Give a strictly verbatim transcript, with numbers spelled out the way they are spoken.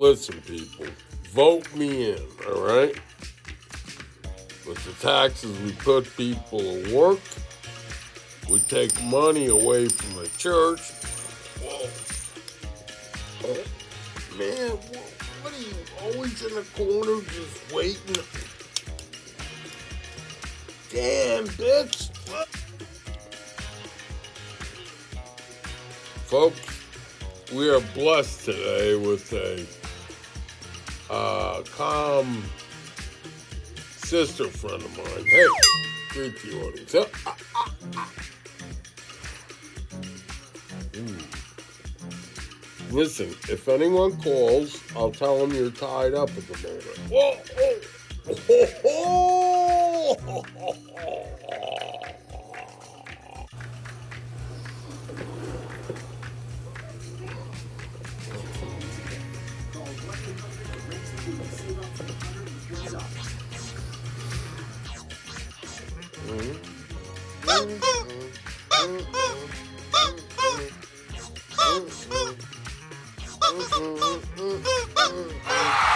Listen, people, vote me in, all right? With the taxes, we put people to work. We take money away from the church. Whoa. Oh, man, what are you always in the corner just waiting? Damn, bitch. Folks, we are blessed today with a uh, calm sister friend of mine. Hey, greet the audience. Uh, uh, uh, uh. Mm. Listen, if anyone calls, I'll tell them you're tied up at the moment. Whoa! Oh, oh, oh, oh, oh. Mm-hmm.